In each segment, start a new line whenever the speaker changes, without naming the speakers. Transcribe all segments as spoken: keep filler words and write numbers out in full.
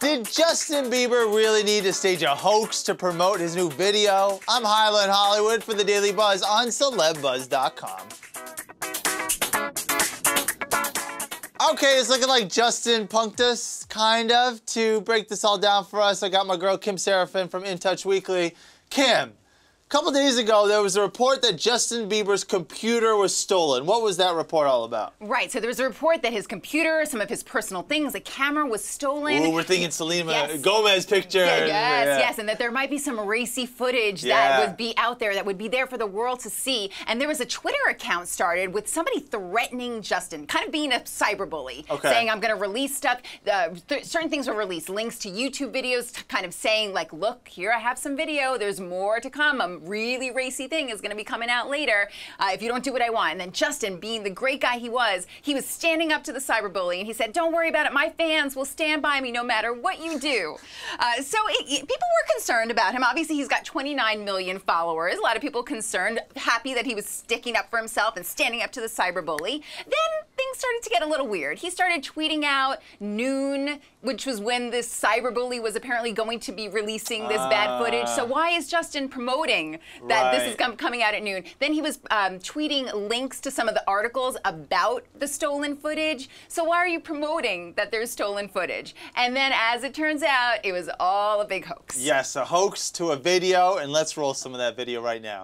Did Justin Bieber really need to stage a hoax to promote his new video? I'm Highland Hollywood for the Daily Buzz on celeb buzz dot com. Okay, it's looking like Justin punked us, kind of. To break this all down for us, I got my girl Kim Seraphin from In Touch Weekly. Kim, a couple days ago, there was a report that Justin Bieber's computer was stolen. What was that report all about?
Right, so there was a report that his computer, some of his personal things, a camera was stolen.
Ooh, we're thinking Selena
yes.
Gomez picture.
Yeah, yes,
yeah.
yes, and that there might be some racy footage
yeah.
that would be out there, that would be there for the world to see. And there was a Twitter account started with somebody threatening Justin, kind of being a cyberbully,
okay.
saying, I'm going to release stuff. Uh, th certain things were released, links to YouTube videos, kind of saying, like, look, here I have some video, there's more to come. A really racy thing is going to be coming out later uh, if you don't do what I want. And then Justin, being the great guy he was, he was standing up to the cyberbully and he said, don't worry about it, my fans will stand by me no matter what you do. Uh, so it, it, people were concerned about him. Obviously, he's got twenty-nine million followers. A lot of people concerned, happy that he was sticking up for himself and standing up to the cyberbully. Then things started to get a little weird. He started tweeting out noon, which was when this cyberbully was apparently going to be releasing this uh, bad footage. So why is Justin promoting that right. this is com coming out at noon? Then he was um, tweeting links to some of the articles about the stolen footage. So why are you promoting that there's stolen footage? And then as it turns out, it was all a big hoax.
Yes, a hoax to a video, and let's roll some of that video right now.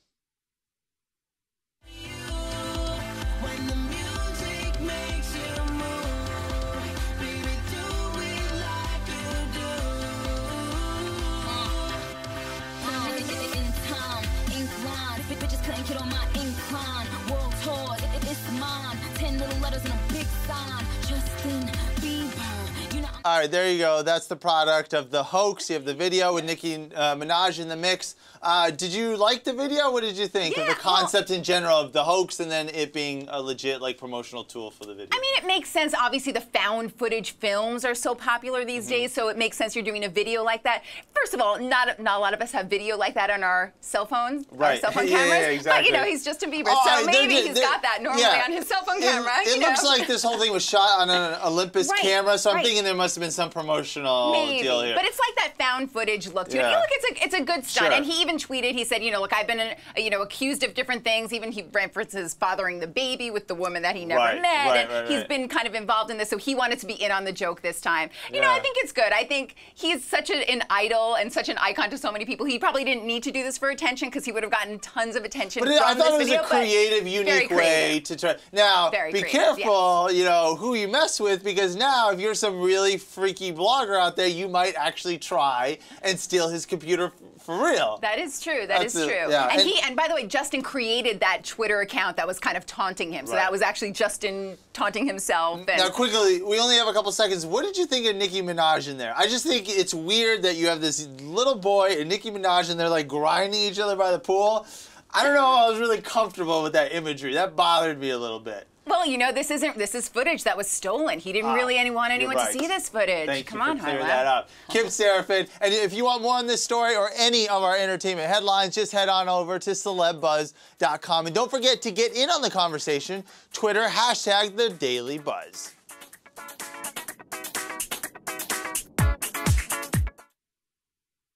Get on my incline, world tour, it, it, it's mine. Ten little letters and a big sign, Justin Bieber. You know.
All right, there you go. That's the product of the hoax. You have the video with Nicki uh, Minaj in the mix. Uh, did you like the video? What did you think
yeah,
of the concept well, in general of the hoax and then it being a legit like promotional tool for the video?
I mean, it makes sense. Obviously, the found footage films are so popular these mm-hmm. days, so it makes sense you're doing a video like that. First of all, not not a lot of us have video like that on our cell phone,
right.
our cell phone
yeah,
cameras.
Yeah, exactly.
But you know, he's Justin Bieber,
oh,
so
I,
maybe
they're,
he's
they're,
got that normally
yeah.
on his cell phone
it,
camera.
It
you
looks
know?
like this whole thing was shot on an Olympus
right,
camera, so I'm
right.
thinking there must have been some promotional
maybe.
deal here.
But it's like that found footage look to
yeah.
it. Look, it's a it's a good stunt.
Sure.
And he even tweeted. He said, you know, look, I've been you know accused of different things. Even he references fathering the baby with the woman that he never
right,
met.
right,
and
right,
he's
right.
been kind of involved in this, so he wanted to be in on the joke this time. You
yeah.
know, I think it's good. I think he's such a, an idol and such an icon to so many people. He probably didn't need to do this for attention because he would have gotten tons of attention.
But it,
from
I thought
this
it was
video,
a creative, unique
creative.
way to try. Now,
very
be
creative,
careful,
yes.
you know, who you mess with, because now if you're some really freaky blogger out there, you might actually try and steal his computer for real.
That is true. That
That's
is
a,
true.
yeah.
And,
and
he and by the way, Justin created that Twitter account that was kind of taunting him. So
right.
that was actually Justin taunting himself. And
now, quickly, we only have a couple seconds. What did you think of Nicki Minaj in there? I just think it's weird that you have this little boy and Nicki Minaj and they're like grinding each other by the pool. I don't know. I was really comfortable with that imagery. That bothered me a little bit.
Well, you know, this isn't this is footage that was stolen. He didn't
ah,
really any want anyone
right.
to see this footage.
Thank
Come
you for
on,
clearing
Highland.
that up. Kim Seraphin. And if you want more on this story or any of our entertainment headlines, just head on over to celeb buzz dot com. And don't forget to get in on the conversation. Twitter, hashtag The Daily Buzz.